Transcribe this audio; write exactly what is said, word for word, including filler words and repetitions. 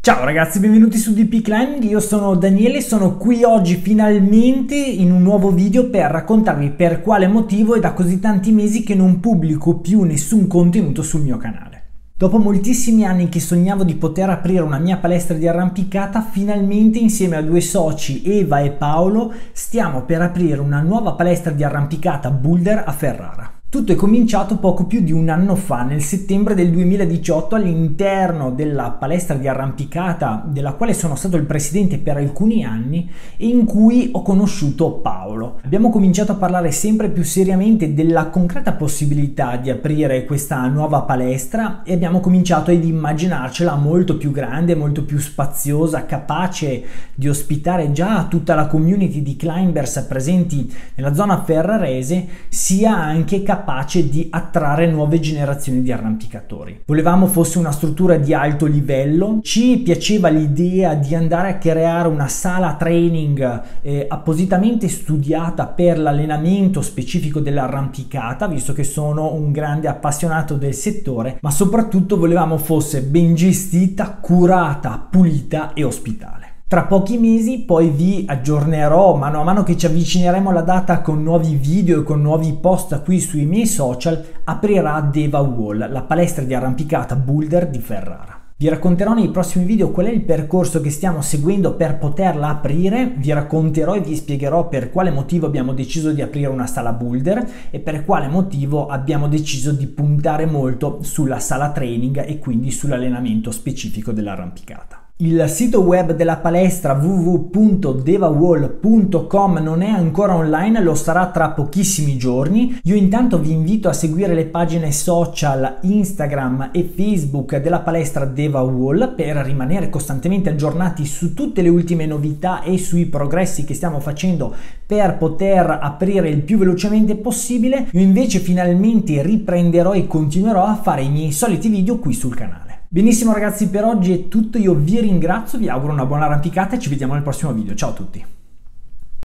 Ciao ragazzi, benvenuti su D P Climbing, io sono Daniele, sono qui oggi finalmente in un nuovo video per raccontarvi per quale motivo è da così tanti mesi che non pubblico più nessun contenuto sul mio canale. Dopo moltissimi anni che sognavo di poter aprire una mia palestra di arrampicata, finalmente insieme a due soci, Eva e Paolo, stiamo per aprire una nuova palestra di arrampicata boulder a Ferrara. Tutto è cominciato poco più di un anno fa, nel settembre del duemiladiciotto, all'interno della palestra di arrampicata della quale sono stato il presidente per alcuni anni e in cui ho conosciuto Paolo. Abbiamo cominciato a parlare sempre più seriamente della concreta possibilità di aprire questa nuova palestra e abbiamo cominciato ad immaginarcela molto più grande, molto più spaziosa, capace di ospitare già tutta la community di climbers presenti nella zona ferrarese, sia anche capace capace di attrarre nuove generazioni di arrampicatori. Volevamo fosse una struttura di alto livello, ci piaceva l'idea di andare a creare una sala training eh, appositamente studiata per l'allenamento specifico dell'arrampicata, visto che sono un grande appassionato del settore, ma soprattutto volevamo fosse ben gestita, curata, pulita e ospitale. Tra pochi mesi poi vi aggiornerò mano a mano che ci avvicineremo alla data con nuovi video e con nuovi post qui sui miei social. Aprirà Deva Wall, la palestra di arrampicata boulder di Ferrara. Vi racconterò nei prossimi video qual è il percorso che stiamo seguendo per poterla aprire, vi racconterò e vi spiegherò per quale motivo abbiamo deciso di aprire una sala boulder e per quale motivo abbiamo deciso di puntare molto sulla sala training e quindi sull'allenamento specifico dell'arrampicata. Il sito web della palestra w w w punto devawall punto com non è ancora online, lo sarà tra pochissimi giorni. Io intanto vi invito a seguire le pagine social Instagram e Facebook della palestra Deva Wall per rimanere costantemente aggiornati su tutte le ultime novità e sui progressi che stiamo facendo per poter aprire il più velocemente possibile. Io invece finalmente riprenderò e continuerò a fare i miei soliti video qui sul canale. Benissimo ragazzi, per oggi è tutto, io vi ringrazio, vi auguro una buona arrampicata e ci vediamo nel prossimo video. Ciao a tutti!